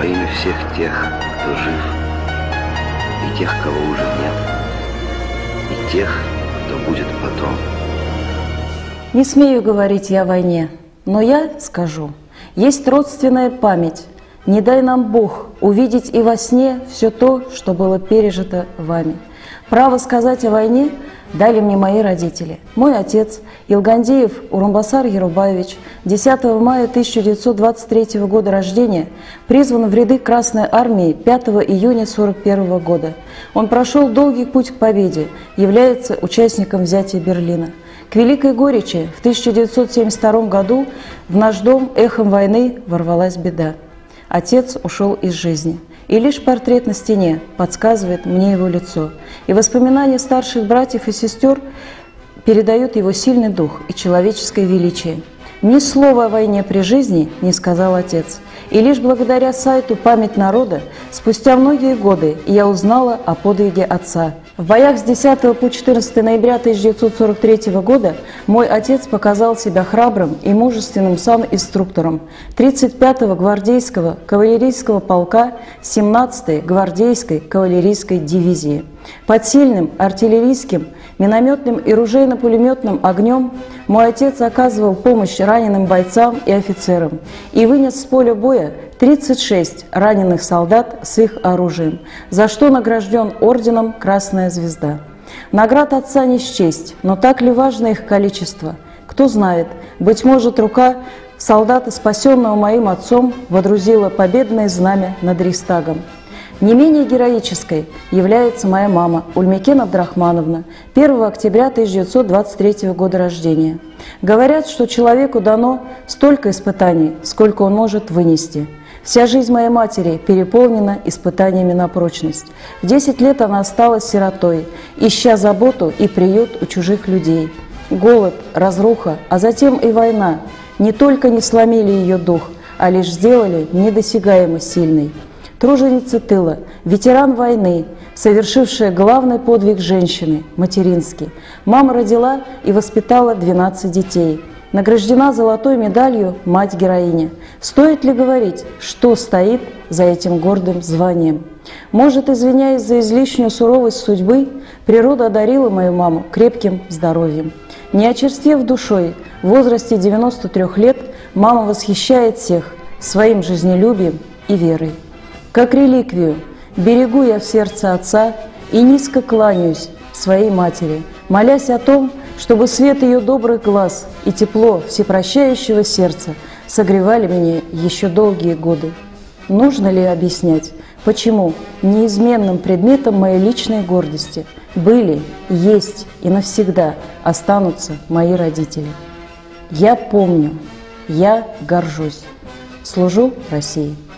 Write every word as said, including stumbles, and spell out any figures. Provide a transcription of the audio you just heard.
во имя всех тех, кто жив, и тех, кого уже нет, и тех, кто будет потом. Не смею говорить я о войне, но я скажу. Есть родственная память. Не дай нам Бог увидеть и во сне все то, что было пережито вами. Право сказать о войне дали мне мои родители. Мой отец Илгандиев Урумбасар Ерубаевич, десятого мая тысяча девятьсот двадцать третьего года рождения, призван в ряды Красной Армии пятого июня сорок первого года. Он прошел долгий путь к победе, является участником взятия Берлина. К великой горечи в тысяча девятьсот семьдесят втором году в наш дом эхом войны ворвалась беда. Отец ушел из жизни, и лишь портрет на стене подсказывает мне его лицо. И воспоминания старших братьев и сестер передают его сильный дух и человеческое величие. Ни слова о войне при жизни не сказал отец. И лишь благодаря сайту «Память народа» спустя многие годы я узнала о подвиге отца. В боях с десятого по четырнадцатое ноября тысяча девятьсот сорок третьего года мой отец показал себя храбрым и мужественным сан-инструктором тридцать пятого гвардейского кавалерийского полка семнадцатой гвардейской кавалерийской дивизии. Под сильным артиллерийским, минометным и ружейно-пулеметным огнем мой отец оказывал помощь раненым бойцам и офицерам и вынес с поля боя тридцать шесть раненых солдат с их оружием, за что награжден орденом «Красная звезда». Наград отца не счесть, но так ли важно их количество? Кто знает, быть может, рука солдата, спасенного моим отцом, водрузила победное знамя над Рейхстагом. Не менее героической является моя мама Ульмекен Абдрахмановна, первого октября тысяча девятьсот двадцать третьего года рождения. Говорят, что человеку дано столько испытаний, сколько он может вынести. Вся жизнь моей матери переполнена испытаниями на прочность. В десять лет она осталась сиротой, ища заботу и приют у чужих людей. Голод, разруха, а затем и война не только не сломили ее дух, а лишь сделали недосягаемо сильной. Труженица тыла, ветеран войны, совершившая главный подвиг женщины, материнский. Мама родила и воспитала двенадцать детей. Награждена золотой медалью мать-героиня. Стоит ли говорить, что стоит за этим гордым званием? Может, извиняясь за излишнюю суровость судьбы, природа одарила мою маму крепким здоровьем. Не очерствев душой, в возрасте девяноста трёх лет мама восхищает всех своим жизнелюбием и верой. Как реликвию берегу я в сердце отца и низко кланяюсь своей матери, молясь о том, чтобы свет ее добрых глаз и тепло всепрощающего сердца согревали меня еще долгие годы. Нужно ли объяснять, почему неизменным предметом моей личной гордости были, есть и навсегда останутся мои родители? Я помню, я горжусь. Служу России.